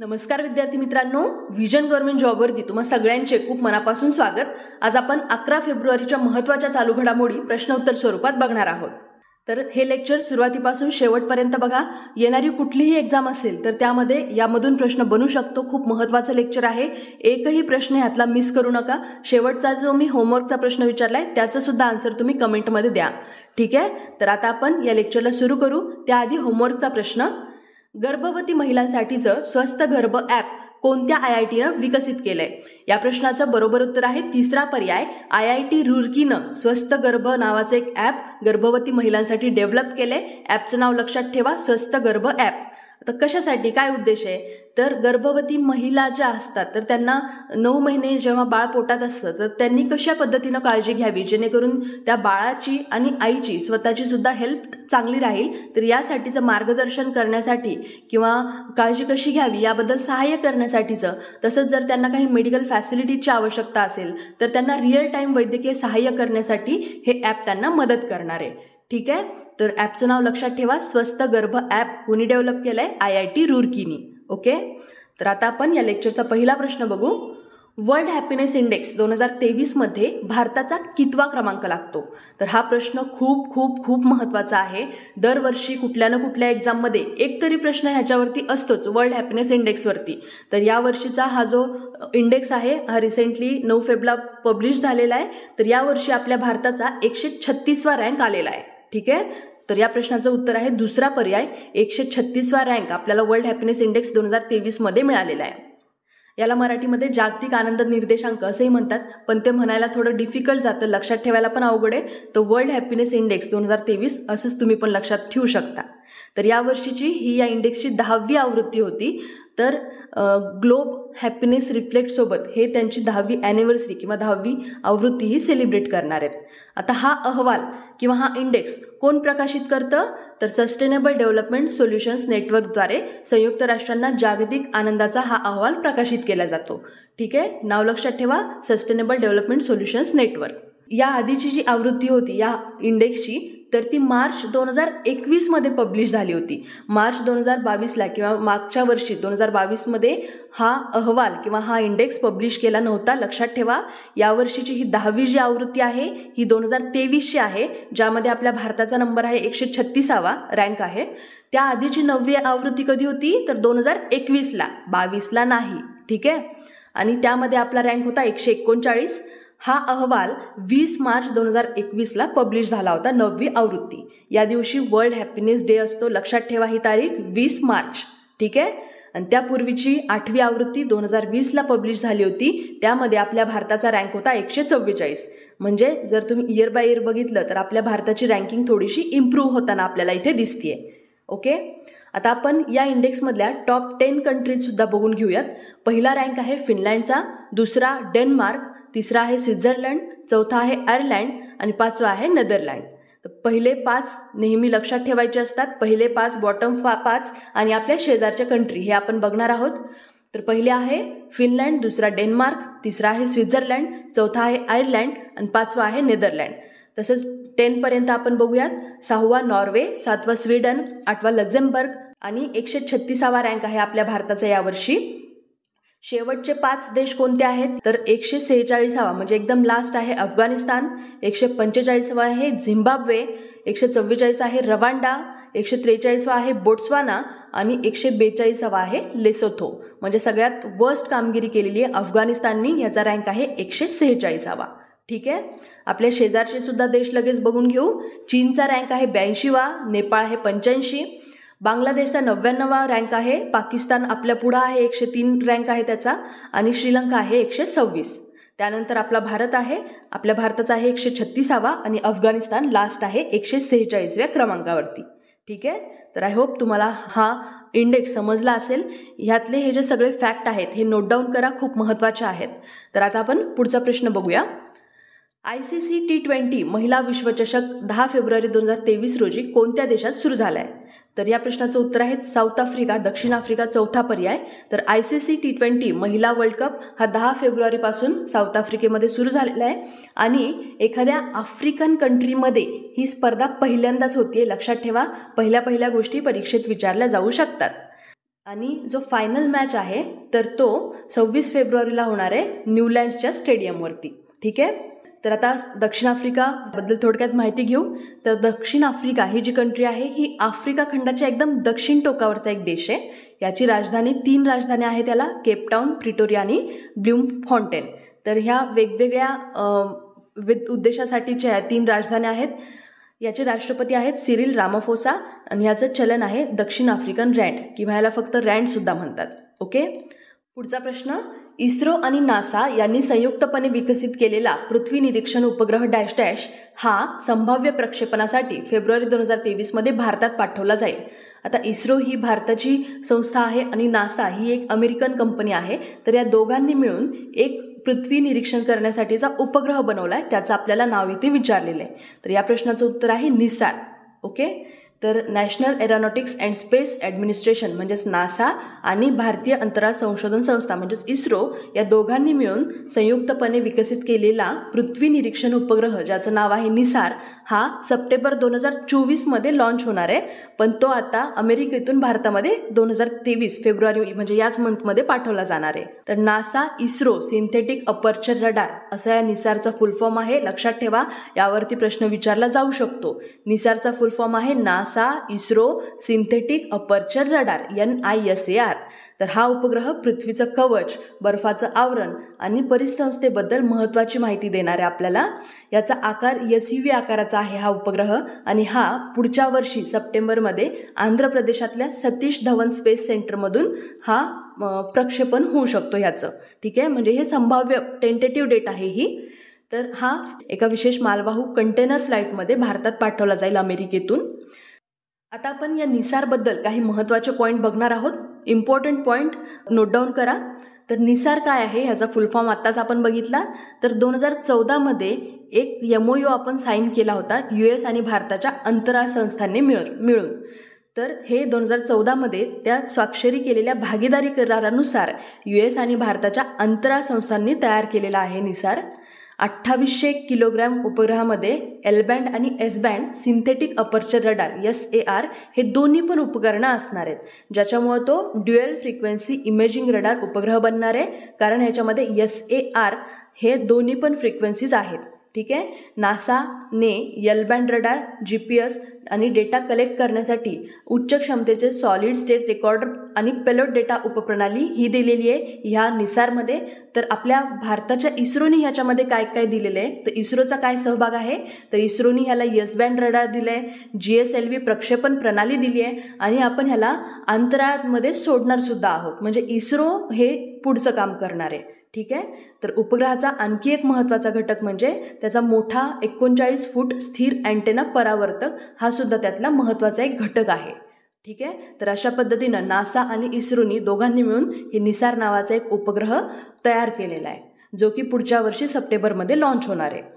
नमस्कार विद्यार्थी मित्रांनो, विजन गव्हर्नमेंट जॉबवरती तुम्हा सगळ्यांचे खूप मनापासून स्वागत। आज आपण 11 फेब्रुवारीच्या महत्त्वाच्या चालू घडामोडी प्रश्न उत्तर स्वरूपात बघणार आहोत। तर हे लेक्चर सुरुवातीपासून शेवटपर्यंत बघा। येणारी कुठलीही एग्जाम असेल तर त्यामध्ये यामधून प्रश्न बनू शकतो। खूप महत्त्वाचं लेक्चर आहे, एकही प्रश्न यातला मिस करू नका। शेवटचा जो मी होमवर्कचा प्रश्न विचारलाय त्याचं सुद्धा आन्सर तुम्ही कमेंटमध्ये द्या, ठीक आहे। तर आता आपण या लेक्चरला सुरू करू। त्याआधी होमवर्कचा प्रश्न, गर्भवती महिलांसाठीचं स्वस्थ गर्भ ॲप कोणत्या IITनं विकसित केलंय? या प्रश्नाचं बरोबर उत्तर आहे तिसरा पर्याय, IIT रुर्कीनं स्वस्थ गर्भ नावाचं एक ॲप गर्भवती महिलांसाठी डेव्हलप केलंय। ॲपचं नाव लक्षात ठेवा, स्वस्थ गर्भ ॲप। आता कशासाठी, काय उद्देश आहे? तर गर्भवती महिला ज्या असतात तर त्यांना 9 महिने जेव्हा बाळ पोटात असतं तर त्यांनी कशा पद्धतीनं काळजी घ्यावी जेणेकरून त्या बाळाची आणि आईची स्वतःची सुद्धा हेल्थ चांगली राहील। तर यासाठीचं मार्गदर्शन करण्यासाठी किंवा काळजी कशी घ्यावी याबद्दल सहाय्य करण्यासाठीचं, तसंच जर त्यांना काही मेडिकल फॅसिलिटीजची आवश्यकता असेल तर त्यांना रिअल टाईम वैद्यकीय सहाय्य करण्यासाठी हे ॲप त्यांना मदत करणार आहे, ठीक आहे। तर ॲपचं नाव लक्षात ठेवा, स्वस्थ गर्भ ॲप कुणी डेव्हलप केलंय? IIT रुर्कीनी, ओके। तर आता आपण या लेक्चरचा पहिला प्रश्न बघू। वर्ल्ड हॅपीनेस इंडेक्स 2023 मध्ये भारताचा कितवा क्रमांक लागतो? तर हा प्रश्न खूप खूप खूप महत्त्वाचा आहे। दरवर्षी कुठल्या ना कुठल्या एक्झाममध्ये एक तरी प्रश्न ह्याच्यावरती असतोच, वर्ल्ड हॅपीनेस इंडेक्सवरती। तर या वर्षीचा हा जो इंडेक्स आहे हा रिसेंटली 9 फेब्रुवारीला पब्लिश झालेला आहे। तर यावर्षी आपल्या भारताचा 136वा रँक आलेला आहे, ठीक आहे। तर या प्रश्नाचं उत्तर आहे दुसरा पर्याय, 136वा रँक आपल्याला वर्ल्ड हॅपीनेस इंडेक्स 2023 मध्ये मिळालेला आहे। याला मराठीमध्ये जागतिक आनंद निर्देशांक असेही म्हणतात, पण ते म्हणायला थोडं डिफिकल्ट जातं, लक्षात ठेवायला पण अवघड आहे। तर वर्ल्ड हॅपीनेस इंडेक्स 2023 असंच तुम्ही पण लक्षात ठेवू शकता। तर यावर्षीची ही या इंडेक्सची 10वी आवृत्ती होती। तर ग्लोब हॅपीनेस रिफ्लेक्ट सोबत हे त्यांची 10वी ॲनिव्हर्सरी किंवा 10वी आवृत्ती ही सेलिब्रेट करणार आहेत। आता हा अहवाल किंवा हा इंडेक्स कोण प्रकाशित करतं? तर सस्टेनेबल डेव्हलपमेंट सोल्युशन्स नेटवर्कद्वारे संयुक्त राष्ट्रांना जागतिक आनंदाचा हा अहवाल प्रकाशित केला जातो, ठीक आहे। नाव लक्षात ठेवा, सस्टेनेबल डेव्हलपमेंट सोल्युशन्स नेटवर्क। या आधीची जी आवृत्ती होती या इंडेक्सची तर ती मार्च 2021 मध्ये पब्लिश झाली होती। मार्च 2022ला किंवा मागच्या वर्षी 2022 मध्ये हा अहवाल किंवा हा इंडेक्स पब्लिश केला नव्हता, लक्षात ठेवा। यावर्षीची ही 10वी जी आवृत्ती आहे ही 2023ची आहे, ज्यामध्ये आपल्या भारताचा नंबर आहे 136वा रँक आहे। त्या आधीची 9वी आवृत्ती कधी होती? तर 2021ला, 22ला नाही, ठीक आहे। आणि त्यामध्ये आपला रँक होता 139। हा अहवाल 20 मार्च 2021ला पब्लिश झाला होता, 9वी आवृत्ती। या दिवशी वर्ल्ड हॅपीनेस डे असतो, लक्षात ठेवा ही तारीख 20 मार्च, ठीक आहे। आणि त्यापूर्वीची 8वी आवृत्ती 2020ला पब्लिश झाली होती, त्यामध्ये आपल्या भारताचा रँक होता 144। म्हणजे जर तुम्ही इयर बाय इयर बघितलं तर आपल्या भारताची रँकिंग थोडीशी इम्प्रूव्ह होताना आपल्याला इथे दिसतीये, ओके। आता आपण या इंडेक्समधल्या टॉप 10 कंट्रीज सुद्धा बघून घेऊयात। पहिला रँक आहे फिनलँडचा, दुसरा डेन्मार्क, तिसरा आहे स्वित्झर्लंड, चौथा आहे आयर्लंड आणि पाचवा आहे नेदरलँड। तर पहिले 5 नेहमी लक्षात ठेवायचे असतात, पहिले 5 बॉटम 5 आणि आपल्या शेजारच्या कंट्री हे आपण बघणार आहोत। तर पहिले आहे फिनलँड, दुसरा डेन्मार्क, तिसरा आहे स्वित्झर्लंड, चौथा आहे आयर्लंड आणि पाचवा आहे नेदरलँड। तसंच 10 पर्यंत आपण बघूयात, 6वा नॉर्वे, 7वा स्वीडन, 8वा लक्झेंबर्ग आणि 136वा रँक आहे आपल्या भारताचा यावर्षी। शेवटचे 5 देश कोणते आहेत? तर 146वा म्हणजे एकदम लास्ट आहे अफगाणिस्तान, 145वा आहे झिम्बाब्वे, 144 आहे रवांडा, 143वा आहे बोट्स्वाना आणि 142वा आहे लेसोथो। म्हणजे सगळ्यात वर्स्ट कामगिरी केलेली आहे अफगाणिस्ताननी, याचा रँक आहे 146वा, ठीक आहे। आपल्या शेजारचे सुद्धा देश लगेच बघून घेऊ। चीनचा रँक आहे 82वा, नेपाळ आहे 85, बांगलादेशचा 99वा रँक आहे, पाकिस्तान आपल्या पुढं आहे 103 रँक आहे त्याचा आणि श्रीलंका आहे 126। त्यानंतर आपला भारत आहे, आपल्या भारताचा आहे 136वा आणि अफगाणिस्तान लास्ट आहे 146व्या क्रमांकावरती, ठीक आहे। तर आय होप तुम्हाला हा इंडेक्स समजला असेल। ह्यातले हे जे सगळे फॅक्ट आहेत हे नोट डाऊन करा, खूप महत्त्वाचे आहेत। तर आता आपण पुढचा प्रश्न बघूया। ICC T20 महिला विश्वचषक 10 फेब्रुवारी 2023 रोजी कोणत्या देशात सुरू झाला आहे? तर या प्रश्नाचं उत्तर आहे साऊथ आफ्रिका, दक्षिण आफ्रिका चौथा पर्याय। तर ICC T20 महिला वर्ल्ड कप हा 10 फेब्रुवारीपासून साऊथ आफ्रिकेमध्ये सुरू झालेला आहे आणि एखाद्या आफ्रिकन कंट्रीमध्ये ही स्पर्धा पहिल्यांदाच होतीये, लक्षात ठेवा। पहिल्या गोष्टी परीक्षेत विचारल्या जाऊ शकतात। आणि जो फायनल मॅच आहे तर तो 26 फेब्रुवारीला होणार आहे न्यूलँड्सच्या स्टेडियमवरती. ठीक आहे. तर आता दक्षिण आफ्रिकाबद्दल थोडक्यात माहिती घेऊ. तर दक्षिण आफ्रिका ही जी कंट्री आहे ही आफ्रिका खंडाच्या एकदम दक्षिण टोकावरचा एक देश आहे. याची राजधानी 3 राजधान्या आहेत त्याला, केपटाऊन, प्रिटोरिया आणि ब्लूमफॉन्टेन. तर ह्या वेगवेगळ्या उद्देशासाठीच्या 3 राजधान्या आहेत. याचे राष्ट्रपती आहेत सिरिल रामाफोसा आणि याचं चलन आहे दक्षिण आफ्रिकन रँड किंवा याला फक्त रँडसुद्धा म्हणतात. ओके. पुढचा प्रश्न, इस्रो आणि नासा यांनी संयुक्तपणे विकसित केलेला पृथ्वी निरीक्षण उपग्रह डॅश डॅश हा संभाव्य प्रक्षेपणासाठी फेब्रुवारी 2023 मध्ये भारतात पाठवला जाईल. आता इस्रो ही भारताची संस्था आहे आणि नासा ही एक अमेरिकन कंपनी आहे. तर या दोघांनी मिळून एक पृथ्वी निरीक्षण करण्यासाठीचा उपग्रह बनवला आहे. त्याचं आपल्याला नाव इथे विचारलेलं आहे. तर या प्रश्नाचं उत्तर आहे निसार. ओके. तर national aeronautics and space administration म्हणजेच नासा आणि भारतीय अंतराळ संशोधन संस्था म्हणजेच इस्रो या दोघांनी मिळून संयुक्तपणे विकसित केलेला पृथ्वी निरीक्षण उपग्रह ज्याचं नाव आहे निसार हा सप्टेंबर 2024 मध्ये लॉन्च होणार आहे. पण तो आता अमेरिकेतून भारतामध्ये 2023 फेब्रुवारी म्हणजे याच मंथमध्ये पाठवला जाणार आहे. तर NASA ISRO synthetic aperture radar असं या निसारचा फुल फॉर्म आहे. लक्षात ठेवा, यावरती प्रश्न विचारला जाऊ शकतो. निसारचा फुल फॉर्म आहे NASA ISRO synthetic aperture radar NISAR. तर हा उपग्रह पृथ्वीचं कवच, बर्फाचं आवरण आणि परिसंस्थेबद्दल महत्त्वाची माहिती देणार आहे आपल्याला. याचा आकार SUV आकाराचा आहे हा उपग्रह आणि हा पुढच्या वर्षी सप्टेंबरमध्ये आंध्र प्रदेशातल्या सतीश धवन स्पेस सेंटरमधून हा प्रक्षेपण होऊ शकतो ह्याचं. ठीक आहे. म्हणजे हे संभाव्य टेंटेटिव्ह डेट आहे ही. तर हा एका विशेष मालवाहू कंटेनर फ्लाईटमध्ये भारतात पाठवला जाईल अमेरिकेतून. आता आपण या निसारबद्दल काही महत्त्वाचे पॉईंट बघणार आहोत. इम्पॉर्टंट पॉईंट नोट डाऊन करा. तर निसार काय आहे ह्याचा फुल फॉर्म आत्ताच आपण बघितला. तर 2014 मध्ये एक MOU आपण साईन केला होता US आणि भारताच्या अंतराळ संस्थांनी मिळून. तर हे 2014 मध्ये त्या स्वाक्षरी केलेल्या भागीदारी करारानुसार US आणि भारताच्या अंतराळ संस्थांनी तयार केलेला आहे निसार. 2800 किलोग्रॅम उपग्रहामध्ये L बँड आणि S band synthetic aperture radar SAR हे दोन्ही पण उपकरणं असणार आहेत, ज्याच्यामुळे तो ड्युएल फ्रिक्वेन्सी इमेजिंग रडार उपग्रह बनणार आहे. कारण ह्याच्यामध्ये SAR हे दोन्ही पण फ्रिक्वेन्सीज आहेत. ठीक आहे. नासाने L बँड रडार, GPS आणि डेटा कलेक्ट करण्यासाठी उच्च क्षमतेचे सॉलिड स्टेट रेकॉर्डर आणि पेलोड डेटा उपप्रणाली ही दिलेली आहे ह्या निसारमध्ये. तर आपल्या भारताच्या इस्रोनी ह्याच्यामध्ये काय काय दिलेलं आहे, तर इस्रोचा काय सहभाग आहे, तर इस्रोनी ह्याला S बँड रडार दिलं आहे, GSLV प्रक्षेपण प्रणाली दिली आहे आणि आपण ह्याला अंतराळामध्ये सोडणार सुद्धा आहोत. म्हणजे इस्रो हे पुढचं काम करणार आहे. ठीक आहे. तर उपग्रहाचा आणखी एक महत्त्वाचा घटक म्हणजे त्याचा मोठा 39 फूट स्थिर अँटेना परावर्तक हा सुद्धा त्यातला महत्त्वाचा एक घटक आहे. ठीक आहे. तर अशा पद्धतीनं नासा आणि इस्रोनी दोघांनी मिळून हे निसार नावाचा एक उपग्रह तयार केलेला आहे, जो की पुढच्या वर्षी सप्टेंबरमध्ये लॉन्च होणार आहे.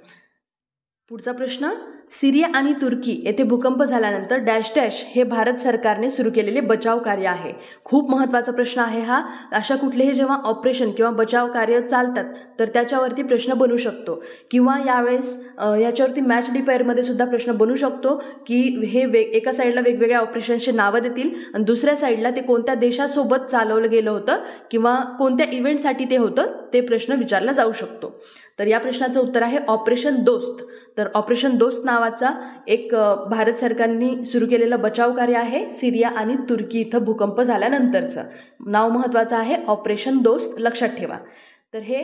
पुढचा प्रश्न, सिरिया आणि तुर्की येथे भूकंप झाल्यानंतर डॅश डॅश हे भारत सरकारने सुरू केलेले बचाव कार्य आहे. खूप महत्त्वाचा प्रश्न आहे हा. अशा कुठलेही जेव्हा ऑपरेशन किंवा बचाव कार्य चालतात तर त्याच्यावरती प्रश्न बनू शकतो किंवा यावेळेस याच्यावरती मॅच दी पेअरमध्ये सुद्धा प्रश्न बनू शकतो की हे एका साईडला वेगवेगळ्या ऑपरेशनचे नावं देतील आणि दुसऱ्या साईडला ते कोणत्या देशासोबत चालवलं गेलं होतं किंवा कोणत्या इव्हेंटसाठी ते होतं ते प्रश्न विचारला जाऊ शकतो. तर या प्रश्नाचं उत्तर आहे ऑपरेशन दोस्त. तर ऑपरेशन दोस्त नावाचा एक भारत सरकारने सुरू केलेलं बचाव कार्य आहे. सिरिया आणि तुर्की इथं भूकंप झाल्यानंतरचं नाव महत्त्वाचं आहे ऑपरेशन दोस्त, लक्षात ठेवा. तर हे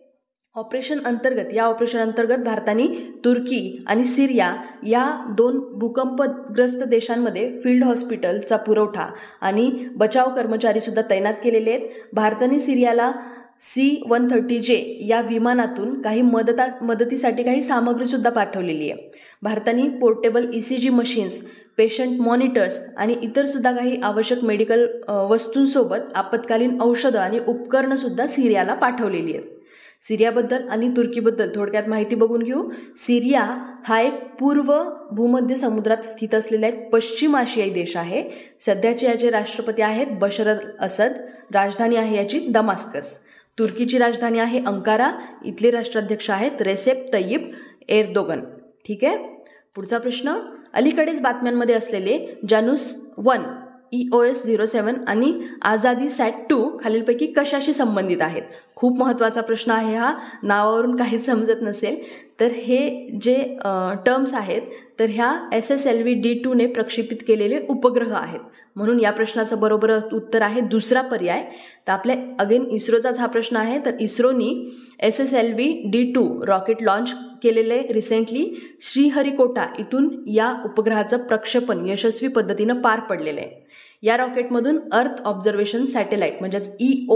या ऑपरेशन अंतर्गत भारताने तुर्की आणि सिरिया या 2 भूकंपग्रस्त देशांमध्ये फील्ड हॉस्पिटलचा पुरवठा आणि बचाव कर्मचारी सुद्धा तैनात केलेले आहेत. भारताने सिरियाला C-130J या विमानातून काही मदतीसाठी काही सामग्री सुद्धा पाठवलेली आहे. भारताने portable ECG machines, patient monitors आणि इतर सुद्धा काही आवश्यक मेडिकल वस्तूंसोबत आपत्कालीन औषधं आणि उपकरणं सुद्धा सिरियाला पाठवलेली आहेत. सिरियाबद्दल आणि तुर्कीबद्दल थोडक्यात माहिती बघून घेऊ. सिरिया हा एक पूर्व भूमध्य समुद्रात स्थित असलेला एक पश्चिम आशियाई देश आहे. सध्याचे याचे राष्ट्रपती आहेत बशर अल असद. राजधानी आहे याची दमास्कस. तुर्कीची राजधानी आहे अंकारा. इथले राष्ट्राध्यक्ष आहेत रेसेप तय्यिप एर्दोगन. ठीक आहे. पुढचा प्रश्न, अलीकडेच बातम्यांमध्ये असलेले जानुस 1 EOS-07 आणि आझादी सॅट-2 खालीलपैकी कशाशी संबंधित आहेत? खूप महत्त्वाचा प्रश्न आहे हा. नावावरून काहीच समजत नसेल तर हे जे टर्म्स आहेत तर ह्या SSLV-D2ने प्रक्षेपित केलेले उपग्रह आहेत. म्हणून या प्रश्नाचं बरोबर उत्तर आहे दुसरा पर्याय. तर आपल्या अगेन इस्रोचाच हा प्रश्न आहे. तर इस्रोनी SSLV-D2 रॉकेट लॉन्च केलेले रिसेंटली श्रीहरिकोटा इथून या उपग्रहाचं प्रक्षेपण यशस्वी पद्धतीनं पार पडलेलं आहे. या रॉकेटमधून अर्थ ऑब्झर्वेशन सॅटेलाईट म्हणजेच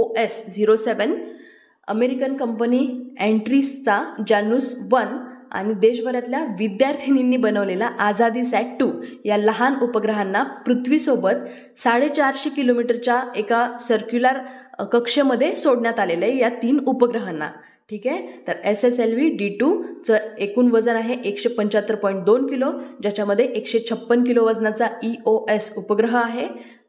EOS-07, अमेरिकन कंपनी एंट्रीसचा JANUS-1 आणि देशभरातल्या विद्यार्थिनींनी बनवलेला आझादी सॅट-2 या लहान उपग्रहांना पृथ्वीसोबत 450 किलोमीटरच्या एका सर्क्युलर कक्षेमध्ये सोडण्यात आलेलं आहे या 3 उपग्रहांना. ठीक आहे. तर SSLV-D2चं एकूण वजन आहे 175.2 किलो, ज्याच्यामध्ये 156 किलो वजनाचा EOS उपग्रह आहे,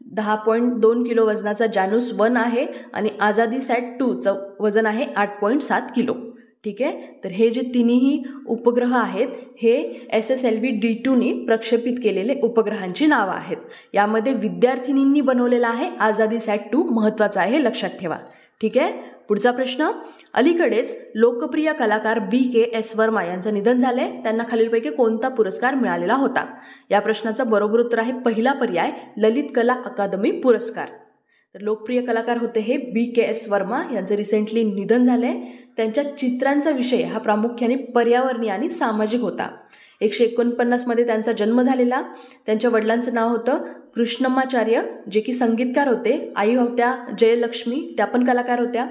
10.2 किलो वजनाचा JANUS-1 आहे आणि आझादी सॅट-2चं वजन आहे 8.7 किलो. ठीक आहे. तर हे जे तिन्ही उपग्रह आहेत हे SSLV-D2नी प्रक्षेपित केलेले उपग्रहांची नावं आहेत. यामध्ये विद्यार्थिनींनी बनवलेला आहे आझादी सॅट-2 महत्त्वाचा आहे, लक्षात ठेवा. ठीक आहे. पुढचा प्रश्न, अलीकडेच लोकप्रिय कलाकार BKS वर्मा यांचं निधन झाले, त्यांना खालीलपैकी कोणता पुरस्कार मिळालेला होता? या प्रश्नाचं बरोबर उत्तर आहे पहिला पर्याय, ललित कला अकादमी पुरस्कार. तर लोकप्रिय कलाकार होते हे BKS वर्मा, यांचं रिसेंटली निधन झाले. त्यांच्या चित्रांचा विषय हा प्रामुख्याने पर्यावरणीय आणि सामाजिक होता. 1949 मध्ये त्यांचा जन्म झालेला. त्यांच्या वडिलांचं नाव होतं कृष्णमाचार्य, जे की संगीतकार होते. आई होत्या जयलक्ष्मी, त्या पण कलाकार होत्या.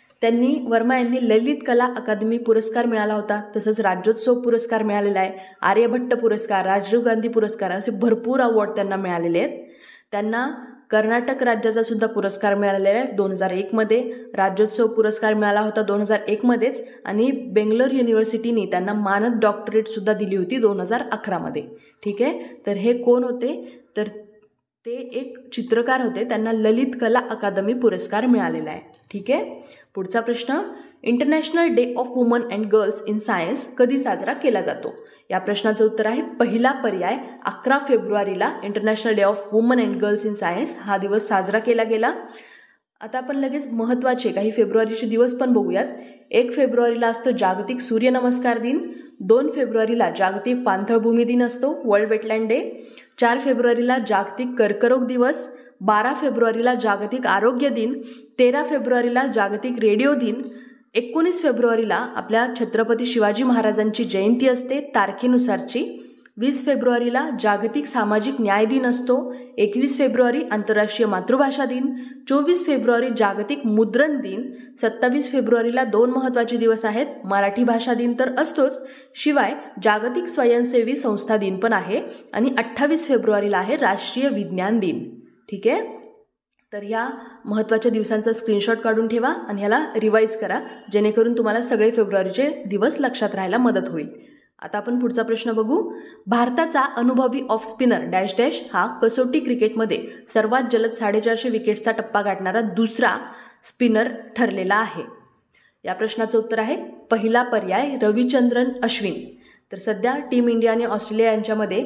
वर्मा यांनी ललित कला अकादमी पुरस्कार मिळाला होता. तसंच राज्योत्सव पुरस्कार मिळालेला आहे, आर्यभट्ट पुरस्कार, राजीव गांधी पुरस्कार, असे भरपूर अवॉर्ड त्यांना मिळालेले आहेत. त्यांना कर्नाटक राज्याचा सुद्धा पुरस्कार मिळालेला आहे 2001 मध्ये. राज्योत्सव पुरस्कार मिळाला होता 2001 मध्येच आणि बेंगलोर युनिव्हर्सिटीने त्यांना मानद डॉक्टरेट सुद्धा दिली होती 2011 मध्ये. ठीक आहे. तर हे कोण होते? तर ते एक चित्रकार होते, त्यांना ललित कला अकादमी पुरस्कार मिळालेला आहे. ठीक आहे. पुढचा प्रश्न, international day of woman and girls in science कधी साजरा केला जातो? या प्रश्नाचं उत्तर आहे पहिला पर्याय, 11 फेब्रुवारीला international day of woman and girls in science हा दिवस साजरा केला गेला. आता आपण लगेच महत्त्वाचे काही फेब्रुवारीचे दिवस पण बघूयात. 1 फेब्रुवारीला असतो जागतिक सूर्यनमस्कार दिन, 2 फेब्रुवारीला जागतिक पाणथळ दिन असतो, वर्ल्ड वेटलँड डे, 4 फेब्रुवारीला जागतिक कर्करोग दिवस, 12 फेब्रुवारीला जागतिक आरोग्य दिन, 13 फेब्रुवारीला जागतिक रेडिओ दिन, 19 फेब्रुवारीला आपल्या छत्रपती शिवाजी महाराजांची जयंती असते तारखेनुसारची, 20 फेब्रुवारीला जागतिक सामाजिक न्याय दिन असतो, 21 फेब्रुवारी आंतरराष्ट्रीय मातृभाषा दिन, 24 फेब्रुवारी जागतिक मुद्रण दिन, 27 फेब्रुवारीला 2 महत्त्वाचे दिवस आहेत, मराठी भाषा दिन तर असतोच, शिवाय जागतिक स्वयंसेवी संस्था दिन पण आहे आणि 28 फेब्रुवारीला आहे राष्ट्रीय विज्ञान दिन. ठीक आहे. तर या महत्त्वाच्या दिवसांचा स्क्रीनशॉट काढून ठेवा आणि ह्याला रिवाईज करा, जेणेकरून तुम्हाला सगळे फेब्रुवारीचे दिवस लक्षात राहायला मदत होईल. आता आपण पुढचा प्रश्न बघू. भारताचा अनुभवी ऑफ स्पिनर डॅश डॅश हा कसोटी क्रिकेटमध्ये सर्वात जलद 450 विकेट्सचा टप्पा गाठणारा दुसरा स्पिनर ठरलेला आहे. या प्रश्नाचं उत्तर आहे पहिला पर्याय, रविचंद्रन अश्विन. तर सध्या टीम इंडिया आणि ऑस्ट्रेलिया यांच्यामध्ये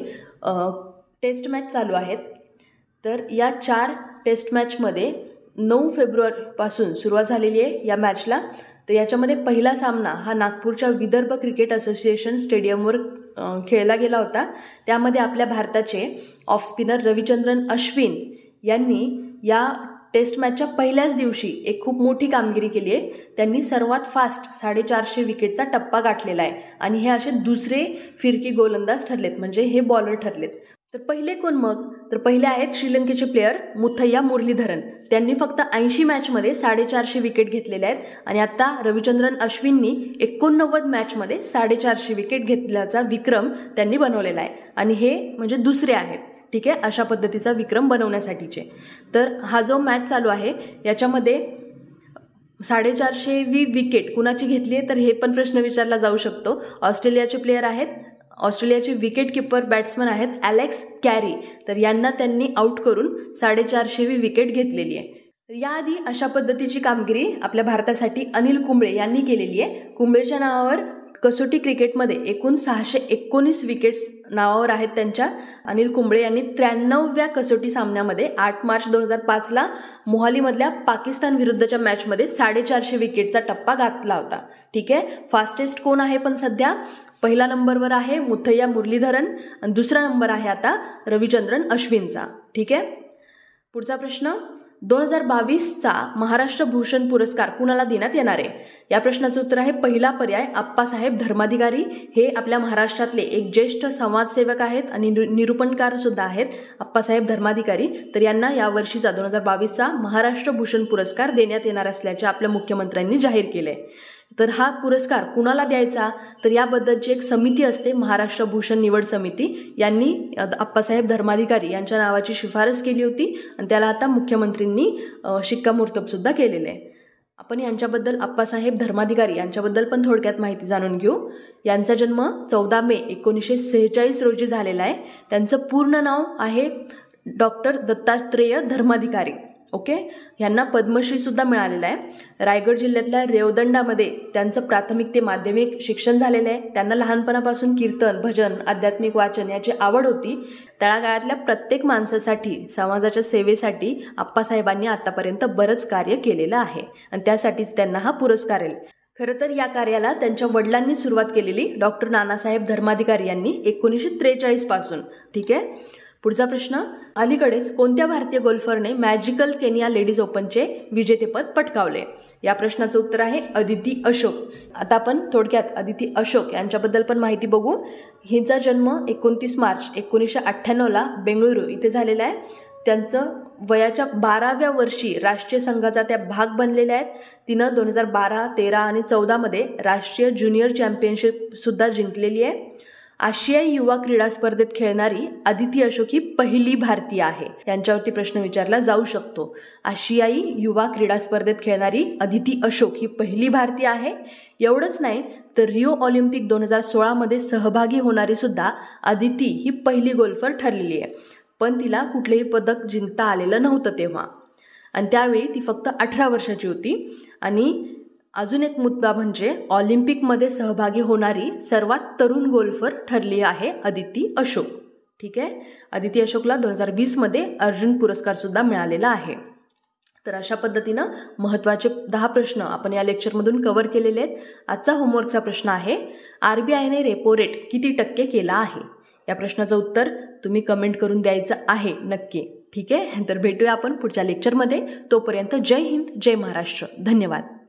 टेस्ट मॅच चालू आहेत. तर या 4 टेस्ट मॅचमध्ये 9 फेब्रुवारीपासून सुरुवात झालेली आहे या मॅचला. तर याच्यामध्ये पहिला सामना हा नागपूरच्या विदर्भ क्रिकेट असोसिएशन स्टेडियमवर खेळला गेला होता. त्यामध्ये आपल्या भारताचे ऑफ स्पिनर रविचंद्रन अश्विन यांनी या टेस्ट मॅचच्या पहिल्याच दिवशी एक खूप मोठी कामगिरी केली आहे. त्यांनी सर्वात फास्ट 450 विकेटचा टप्पा गाठलेला आहे आणि हे असे दुसरे फिरकी गोलंदाज ठरलेत, म्हणजे हे बॉलर ठरलेत. तर पहिले कोण मग? तर पहिले आहेत श्रीलंकेचे प्लेयर मुथय्या मुरलीधरन. त्यांनी फक्त 80 मॅचमध्ये 450 विकेट घेतलेले आहेत आणि आता रविचंद्रन अश्विननी 89 मॅचमध्ये 450 विकेट घेतल्याचा विक्रम त्यांनी बनवलेला आहे आणि हे म्हणजे दुसरे आहेत. ठीक आहे, अशा पद्धतीचा विक्रम बनवण्यासाठीचे. तर हा जो मॅच चालू आहे याच्यामध्ये 450वी विकेट कुणाची घेतली आहे तर हे पण प्रश्न विचारला जाऊ शकतो. ऑस्ट्रेलियाचे प्लेयर आहेत, ऑस्ट्रेलियाचे विकेट किपर बॅट्समन आहेत ॲलेक्स कॅरी. तर यांना त्यांनी आउट करून 450वी विकेट घेतलेली आहे. तर याआधी अशा पद्धतीची कामगिरी आपल्या भारतासाठी अनिल कुंबळे यांनी केलेली आहे. कुंबळेच्या नावावर कसोटी क्रिकेटमध्ये एकूण 619 विकेट्स नावावर आहेत त्यांच्या. अनिल कुंबळे यांनी 93व्या कसोटी सामन्यामध्ये 8 मार्च 2005ला मोहालीमधल्या पाकिस्तान विरुद्धच्या मॅचमध्ये 450 विकेटचा टप्पा गाठला होता. ठीक आहे. फास्टेस्ट कोण आहे पण सध्या? पहिला नंबरवर आहे मुथय्या मुरलीधरन आणि दुसरा नंबर आहे आता रविचंद्रन अश्विनचा. ठीक आहे. पुढचा प्रश्न, 2022चा महाराष्ट्र भूषण पुरस्कार कुणाला देण्यात येणार आहे? या प्रश्नाचं उत्तर आहे पहिला पर्याय अप्पासाहेब धर्माधिकारी. हे आपल्या महाराष्ट्रातले एक ज्येष्ठ समाजसेवक आहेत आणि निरूपणकार सुद्धा आहेत, अप्पासाहेब धर्माधिकारी. तर यांना यावर्षीचा 2022चा महाराष्ट्र भूषण पुरस्कार देण्यात येणार असल्याचे आपल्या मुख्यमंत्र्यांनी जाहीर केले. तर हा पुरस्कार कुणाला द्यायचा? तर याबद्दलची एक समिती असते, महाराष्ट्र भूषण निवड समिती. यांनी अप्पासाहेब धर्माधिकारी यांच्या नावाची शिफारस केली होती आणि त्याला आता मुख्यमंत्र्यांनी शिक्कामोर्तब सुद्धा केलेले आहे. आपण यांच्याबद्दल, अप्पासाहेब धर्माधिकारी यांच्याबद्दल पण थोडक्यात माहिती जाणून घेऊ. यांचा जन्म 14 मे 1946 रोजी झालेला आहे. त्यांचं पूर्ण नाव आहे डॉक्टर दत्तात्रेय धर्माधिकारी. ओके. यांना पद्मश्री सुद्धा मिळालेला आहे. रायगड जिल्ह्यातल्या रेवदंडामध्ये त्यांचं प्राथमिक ते माध्यमिक शिक्षण झालेलं आहे. त्यांना लहानपणापासून कीर्तन, भजन, आध्यात्मिक वाचन याची आवड होती. तळागाळातल्या प्रत्येक माणसासाठी, समाजाच्या सेवेसाठी अप्पासाहेबांनी आतापर्यंत बरंच कार्य केलेलं आहे आणि त्यासाठीच त्यांना हा पुरस्कार आहे. खरं तर या कार्याला त्यांच्या वडिलांनी सुरुवात केलेली, डॉक्टर नानासाहेब धर्माधिकारी यांनी 1943 पासून. ठीक आहे. पुढचा प्रश्न, अलीकडेच कोणत्या भारतीय गोल्फरने मॅजिकल केनिया लेडीज ओपनचे विजेतेपद पटकावले? या प्रश्नाचं उत्तर आहे अदिती अशोक. आता आपण थोडक्यात अदिती अशोक यांच्याबद्दल पण माहिती बघू. हिचा जन्म 29 मार्च 1998ला बेंगळुरू इथे झालेला आहे. त्यांचं वयाच्या 12व्या वर्षी राष्ट्रीय संघाचा त्या भाग बनलेल्या आहेत. तिनं 2012, 13 आणि 14मध्ये राष्ट्रीय ज्युनियर चॅम्पियनशिप सुद्धा जिंकलेली आहे. आशियाई युवा क्रीडा स्पर्धेत खेळणारी अदिती अशोक ही पहिली भारतीय आहे. यांच्यावरती प्रश्न विचारला जाऊ शकतो. आशियाई युवा क्रीडा स्पर्धेत खेळणारी अदिती अशोक ही पहिली भारतीय आहे. एवढंच नाही तर रिओ ऑलिम्पिक 2016मध्ये सहभागी होणारी सुद्धा अदिती ही पहिली गोल्फर ठरलेली आहे. पण तिला कुठलेही पदक जिंकता आलेलं नव्हतं तेव्हा, आणि त्यावेळी ती फक्त 18 वर्षाची होती. आणि अजून एक मुद्दा म्हणजे ऑलिम्पिकमध्ये सहभागी होणारी सर्वात तरुण गोल्फर ठरली आहे अदिती अशोक. ठीक आहे. अदिती अशोकला 2020मध्ये अर्जुन पुरस्कार सुद्धा मिळालेला आहे. तर अशा पद्धतीनं महत्त्वाचे 10 प्रश्न आपण या लेक्चरमधून कव्हर केलेले आहेत. आजचा होमवर्कचा प्रश्न आहे, RBIने रेपो रेट किती टक्के केला आहे? या प्रश्नाचं उत्तर तुम्ही कमेंट करून द्यायचं आहे नक्की. ठीक आहे. तर भेटूया आपण पुढच्या लेक्चरमध्ये. तोपर्यंत जय हिंद, जय महाराष्ट्र. धन्यवाद.